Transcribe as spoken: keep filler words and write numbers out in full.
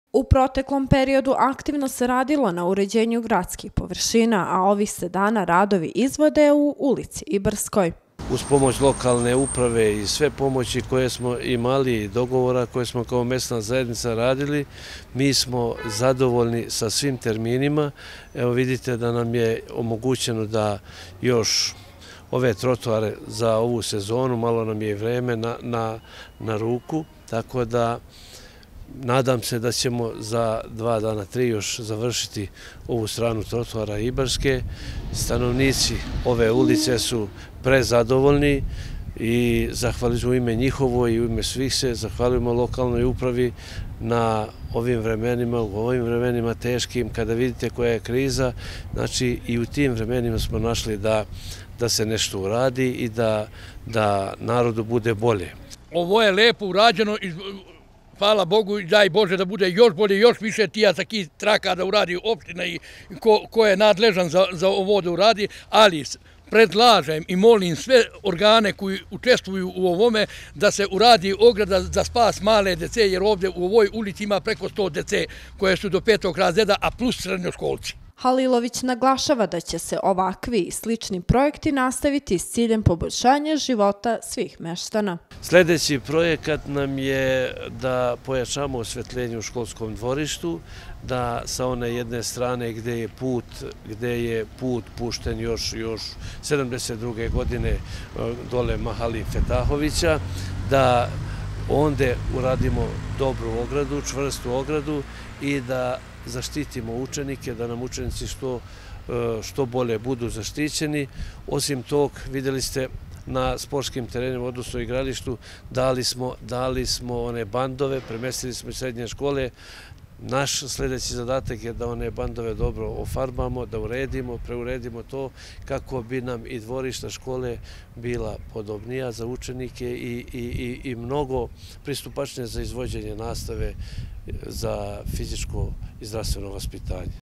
U proteklom periodu aktivno se radilo na uređenju gradskih površina, a ovih se dana radovi izvode u ulici Ibarskoj. Uz pomoć lokalne uprave i sve pomoći koje smo imali i dogovora koje smo kao mesna zajednica radili, mi smo zadovoljni sa svim terminima. Evo vidite da nam je omogućeno da još ove trotoare za ovu sezonu, malo nam je i vreme na, na, na ruku, tako da nadam se da ćemo za dva dana, tri još završiti ovu stranu trotoara Ibarske. Stanovnici ove ulice su prezadovoljni i zahvaljujemo u ime njihovo i u ime svih se zahvaljujemo lokalnoj upravi na ovim vremenima, u ovim vremenima teškim, kada vidite koja je kriza, znači i u tim vremenima smo našli da, da se nešto uradi i da, da narodu bude bolje. Ovo je lepo urađeno i hvala Bogu i daj Bože da bude još bolje, još više tija takih traka da uradi opština i ko, ko je nadležan za, za ovo da uradi, ali predlažem i molim sve organe koji učestvuju u ovome da se uradi ograda za spas male dece, jer ovdje u ovoj ulici ima preko sto dece koje su do petog razreda, a plus srednjoškolci. Halilović naglašava da će se ovakvi i slični projekti nastaviti s ciljem poboljšanja života svih meštana. Sljedeći projekat nam je da pojačamo osvetljenje u školskom dvorištu, da sa one jedne strane gdje je put, gdje je put pušten još, još sedamdeset druge godine dole Mahali Fetahovića, da onda uradimo dobru ogradu, čvrstu ogradu i da zaštitimo učenike, da nam učenici što, što bolje budu zaštićeni. Osim tog, vidjeli ste na sportskim terenima, odnosno igralištu, dali smo, dali smo one bandove, premestili smo iz srednje škole. Naš sljedeći zadatak je da one bandove dobro ofarbamo, da uredimo, preuredimo to kako bi nam i dvorišta škole bila podobnija za učenike i, i, i, i mnogo pristupačnije za izvođenje nastave za fizičko i zdravstveno vaspitanje.